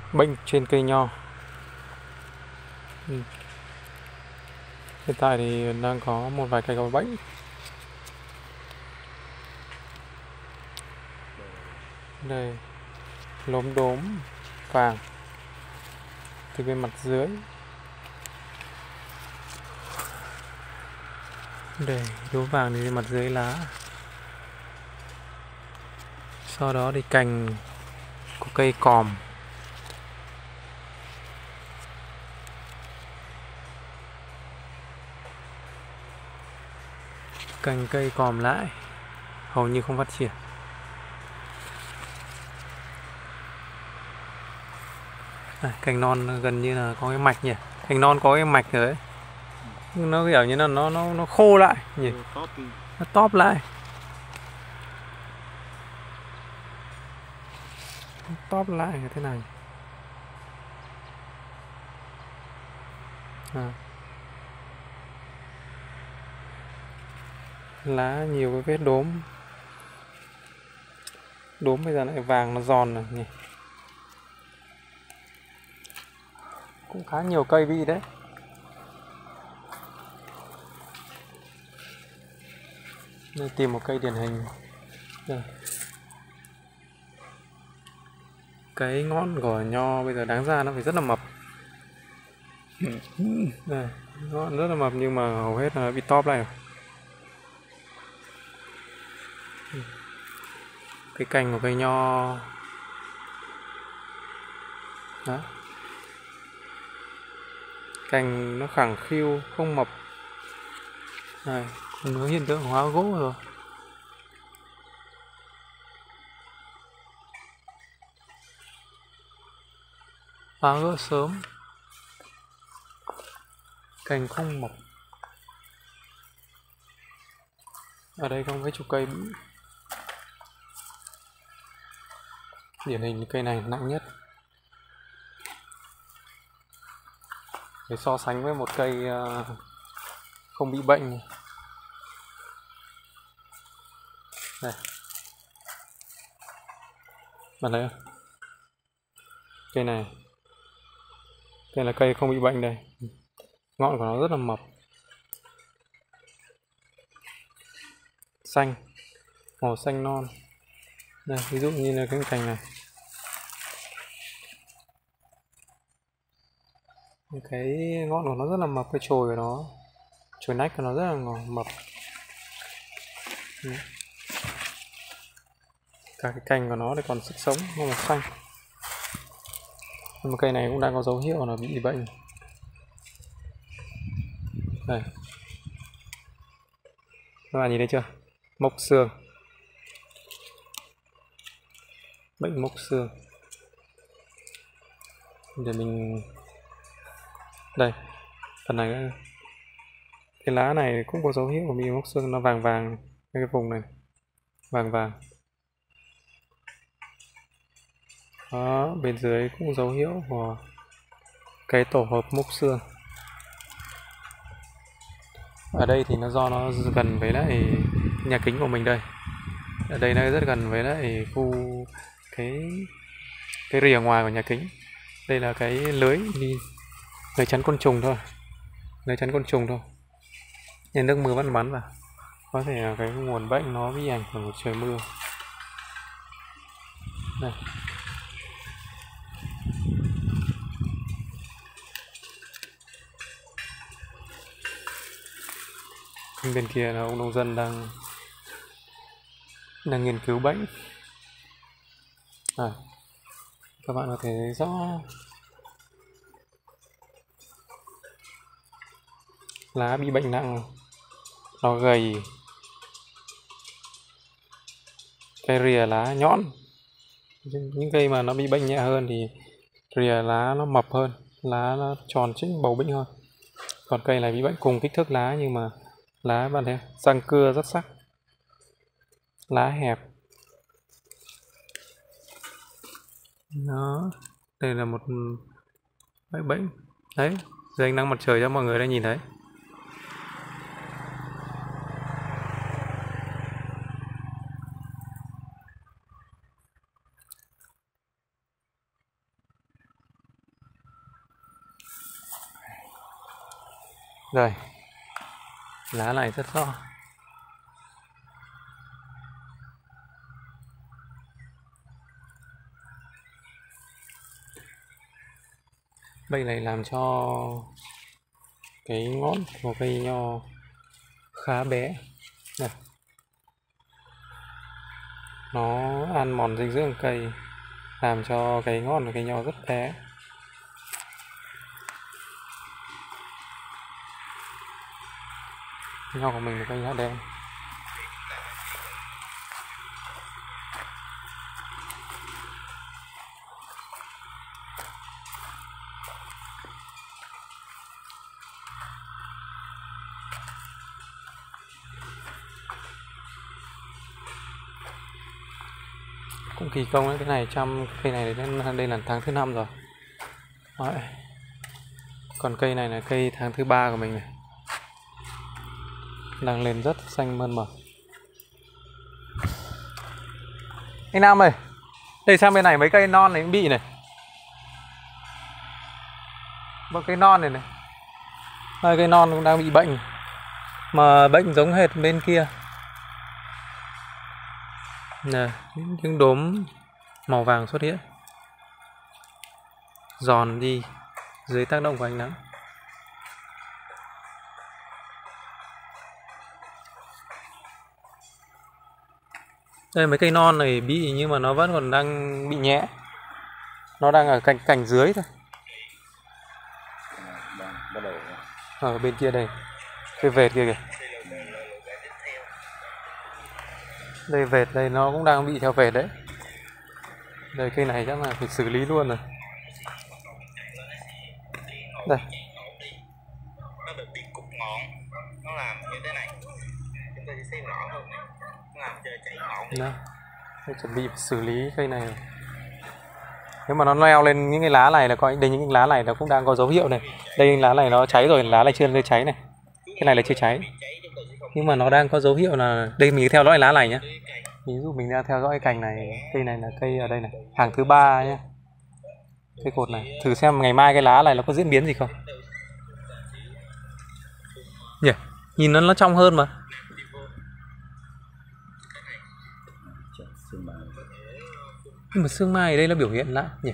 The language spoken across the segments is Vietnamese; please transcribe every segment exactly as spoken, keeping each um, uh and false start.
Bệnh trên cây nho. Ừ. Hiện tại thì đang có một vài cây có bệnh. Đây, lốm đốm vàng từ bên mặt dưới. Đây, đốm vàng từ bên mặt dưới lá. Sau đó thì cành của cây còm. Cành cây còm lại, hầu như không phát triển. À, cành non gần như là có cái mạch nhỉ. Cành non có cái mạch rồi đấy. Nó kiểu như là nó nó nó khô lại nhỉ. Nó tóp lại. Nó tóp lại như thế này. À. Lá nhiều cái vết đốm. Đốm bây giờ lại vàng nó giòn rồi nhỉ. Cũng khá nhiều cây bị đấy. Đây, tìm một cây điển hình. Đây. Cái ngọn của nho bây giờ đáng ra nó phải rất là mập. Đây, ngọn rất là mập nhưng mà hầu hết là bị tóp lại rồi. Cái cành của cây nho đó. Cành nó khẳng khiu, không mập. Này, nó hiện tượng hóa gỗ rồi. Phá gỗ sớm. Cành không mọc. Ở đây có mấy chục cây. Điển hình cây này nặng nhất. Để so sánh với một cây không bị bệnh. Đây. Bạn thấy không? Cây này. Cây là cây không bị bệnh đây. Ngọn của nó rất là mập. Xanh. Màu xanh non. Đây, ví dụ như là cái cành này. Cái ngọn của nó rất là mập, cái chồi của nó, chồi nách của nó rất là mập. Cả cái cành của nó thì còn sức sống, nó màu xanh. Nhưng mà cây này cũng đang có dấu hiệu là bị bệnh. Đây. Các bạn nhìn thấy chưa? Mốc xương. Bệnh mốc xương. Để mình... Đây. Phần này... Cái lá này cũng có dấu hiệu của bị mốc xương, nó vàng vàng. Cái vùng này. Vàng vàng. Đó, bên dưới cũng dấu hiệu của cái tổ hợp mốc xương. Ở đây thì nó do nó gần với lại nhà kính của mình đây. Ở đây nó rất gần với lại khu cái cái rìa ngoài của nhà kính. Đây là cái lưới đi lưới chắn côn trùng thôi. Lưới chắn côn trùng thôi. Nên nước mưa vẫn bắn vào. Có thể là cái nguồn bệnh nó bị ảnh hưởng của trời mưa. Đây. Bên kia là ông nông dân đang đang nghiên cứu bệnh. À, các bạn có thể thấy rõ lá bị bệnh nặng, nó gầy, cái rìa lá nhõn. Những cây mà nó bị bệnh nhẹ hơn thì rìa lá nó mập hơn, lá nó tròn trĩnh bầu bĩnh hơn. Còn cây này bị bệnh cùng kích thước lá nhưng mà lá bạn thấy răng cưa rất sắc, lá hẹp. Đó, đây là một bệnh bệnh đấy, dưới ánh nắng mặt trời cho mọi người đã nhìn thấy. Rồi, lá này rất rõ. Bệnh này làm cho cái ngón của cây nho khá bé này. Nó ăn mòn dinh dưỡng cây, làm cho cái ngón của cây nho rất bé. Nho của mình là cây nho đen. Cũng kỳ công đấy, cái này trăm cây này đến đây là tháng thứ năm rồi. Đấy. Còn cây này là cây tháng thứ ba của mình này, đang lên rất xanh mơn mởn. Anh Nam ơi, đây sang bên này mấy cây non này cũng bị này. Một cây non này này, hai cây non cũng đang bị bệnh, mà bệnh giống hệt bên kia. Nè, những đốm màu vàng xuất hiện, giòn đi dưới tác động của ánh nắng. Đây mấy cây non này bị nhưng mà nó vẫn còn đang bị nhẹ, nó đang ở cành cành dưới thôi. Ở bên kia đây, cây vệt kia kìa. Đây vệt đây nó cũng đang bị theo vệt đấy. Đây cây này chắc là phải xử lý luôn rồi. Đây. Nó được bị cục ngọn, nó làm như thế này. Chúng ta sẽ xem rõ hơn. Nó làm cho chảy ngọn. Đó. Tôi chuẩn bị xử lý cây này. Nếu mà nó leo lên những cái lá này là coi đây, những cái lá này nó cũng đang có dấu hiệu này. Đây lá này nó cháy rồi, lá này chưa cháy này. Cái này là chưa cháy. Nhưng mà nó đang có dấu hiệu là đây, mình theo dõi lá này nhé. Ví dụ mình đang theo dõi cái cành này, cây này là cây ở đây này, hàng thứ ba nhé. Cây cột này, thử xem ngày mai cái lá này nó có diễn biến gì không. Nhỉ, nhìn nó nó trong hơn mà. Nhưng mà sương mai ở đây nó biểu hiện lại nhỉ.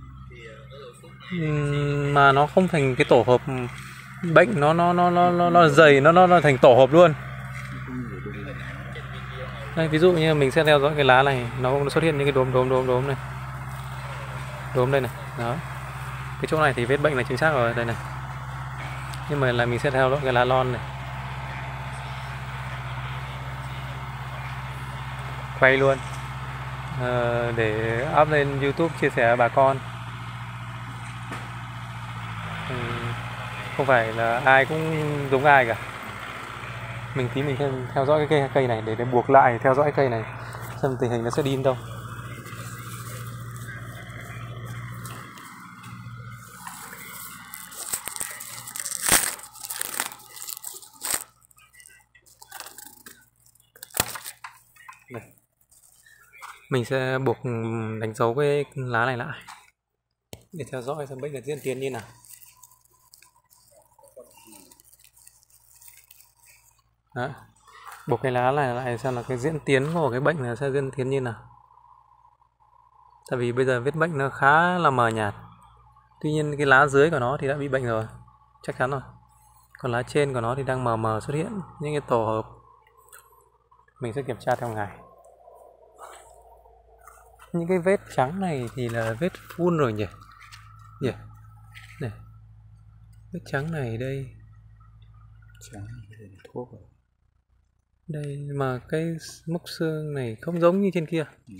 Uhm, mà nó không thành cái tổ hợp bệnh, nó nó nó nó nó, nó dày, nó, nó nó thành tổ hợp luôn. Đây, ví dụ như mình sẽ theo dõi cái lá này, nó cũng xuất hiện những cái đốm đốm đốm đốm này, đốm đây này, đó. Cái chỗ này thì vết bệnh là chính xác rồi đây này. Nhưng mà là mình sẽ theo dõi cái lá lon này, quay luôn à, để up lên YouTube chia sẻ với bà con. Ừ, không phải là ai cũng giống ai cả. Mình tí mình theo, theo dõi cái cây, cây này để, để buộc lại theo dõi cây này xem tình hình nó sẽ đi đến đâu. Đây. Mình sẽ buộc đánh dấu cái lá này lại để theo dõi xem bệnh là diễn tiến như nào. Đó. Buộc cái lá này lại xem là cái diễn tiến của cái bệnh là sẽ diễn tiến như nào. Tại vì bây giờ vết bệnh nó khá là mờ nhạt. Tuy nhiên cái lá dưới của nó thì đã bị bệnh rồi, chắc chắn rồi. Còn lá trên của nó thì đang mờ mờ xuất hiện những cái tổ hợp. Mình sẽ kiểm tra theo ngày. Những cái vết trắng này thì là vết phun rồi nhỉ. Nhỉ. Này. Vết trắng này đây. Trắng thuốc rồi. Đây mà cái mốc xương này không giống như trên kia. Ừ.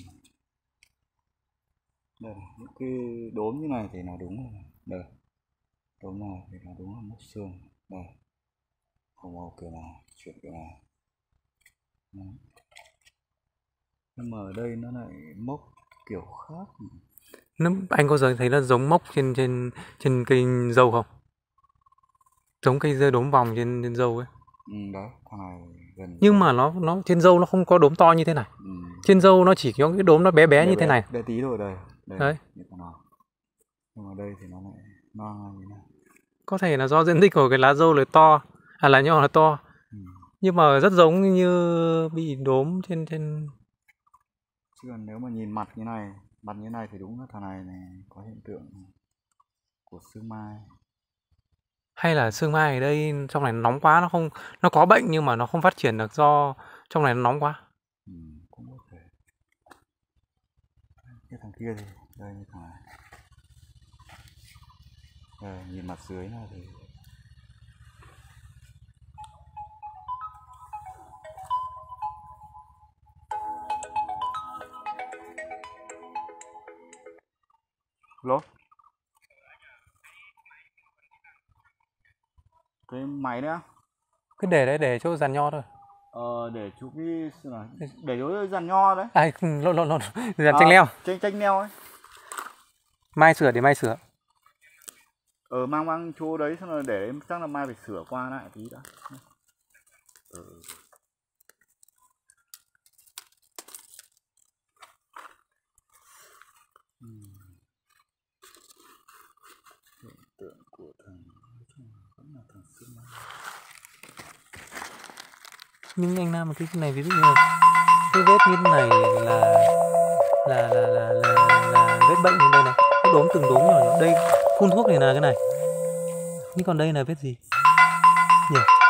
Đây, những cái đốm như này thì nó đúng rồi. Đây. Đốm này thì nó đúng là mốc xương. Đây. Không màu kiểu này, chuyện kiểu này. Đấy. Nhưng mà ở đây nó lại mốc kiểu khác. Nó, anh có giờ thấy nó giống mốc trên trên trên cây dâu không? Giống cây dâu đốm vòng trên trên dâu ấy. Ừ, đó, thằng này gần. Nhưng mà nó nó trên dâu nó không có đốm to như thế này. Ừ. Trên dâu nó chỉ có cái đốm nó bé bé, bé như bé, thế này. Bé tí rồi đây. Đây. Đấy. Như thế nào. Nhưng mà đây thì nó lại non như thế này. Có thể là do diện tích của cái lá dâu là to, à lá nho là to. Ừ. Nhưng mà rất giống như bị đốm trên trên Chứ còn nếu mà nhìn mặt như này, mặt như này thì đúng là thằng này này có hiện tượng của sương mai. hay là sương mai ở đây trong này nóng quá, nó không nó có bệnh nhưng mà nó không phát triển được do trong này nó nóng quá. Ừ, cũng có thể. Cái thằng kia thì đây như thằng này. Đây, nhìn mặt dưới này thì lốp cái máy nữa. Cứ để đấy để chỗ dàn nho thôi. Ờ, để chụp cái để chỗ dàn nho đấy. À, lộn lộn lộn, dàn chanh leo. Chanh chanh leo ấy. Mai sửa để mai sửa. Ờ, mang mang chỗ đấy xong rồi để chắc là mai phải sửa qua lại tí đã. Ừ. Hiện tượng của thằng vẫn là thằng sương mai. Nhưng anh Nam cái này ví dụ như là cái vết như thế này là là là là là, là vết bệnh như đây này, cái đốm từng đốm nhỏ nhỏ. Đây phun thuốc này là cái này. Nhưng còn đây là vết gì? Nhỉ?